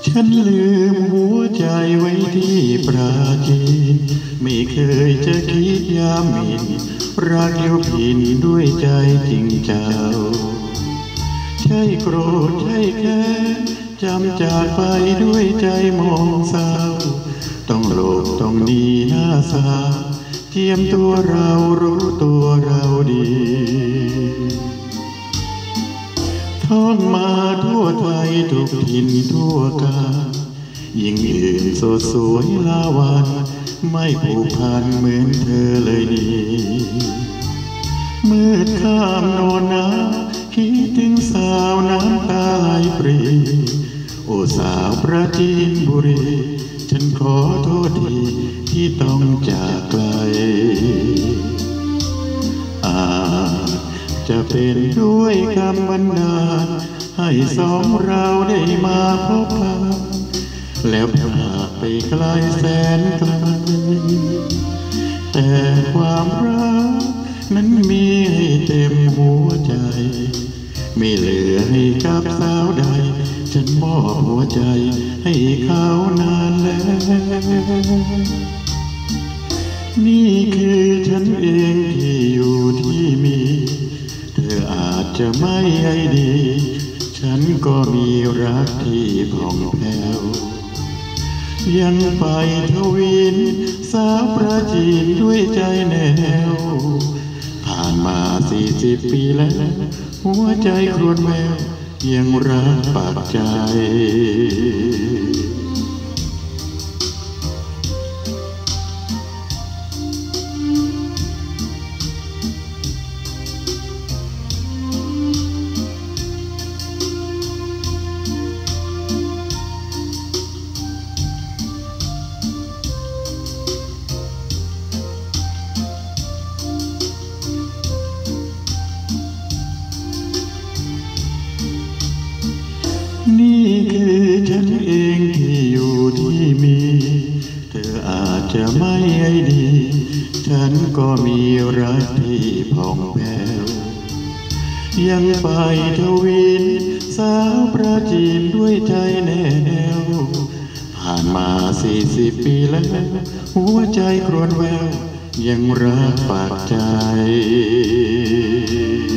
ฉันลืมหัวใจไว้ที่ปราจีนไม่เคยจะคิดยามหมิ่นรักเลี้ยวผินด้วยใจจริงเจ้าใช่โกรธใช่แค้นจำจากไปด้วยใจมองเศร้าต้องหลบต้องหนีหน้าสาเทียมตัวเรารู้ตัวเราดีท่องมาทั่วไทยทุกถิ่นทั่วกาลยิ่งอื่นสดสวยลาวันไม่ผูกพันเหมือนเธอเลยนี่มืดข้ามโนนน้ำคิดถึงสาวน้ำตาไหลปรีโอ้สาวปราจีนบุรีฉันขอโทษทีที่ต้องจากไกลจะเป็นด้วยกรรมบันดาลให้สองเราได้มาพบกันแล้วพาไปไกลแสนไกลแต่ความรักนั้นมีให้เต็มหัวใจไม่เหลือให้กับสาวใดฉันมอบหัวใจให้เขานานแล้วนี่คือฉันเองที่อยู่ที่มีเธออาจจะไม่ใยดีฉันก็มีรักที่ผ่องแผ้วยังไปทวินสาวปราจีนด้วยใจแน่วผ่านมา40 ปีแล้วหัวใจครวญแววยังรักปากใจนี่คือฉันเองที่อยู่ที่มีเธออาจจะไม่ใยดีฉันก็มีรักที่ผ่องแผ้วยังไปทวินสาวปราจีนด้วยใจแน่วผ่านมา40 ปีแล้วหัวใจครวญแววยังรักปากใจ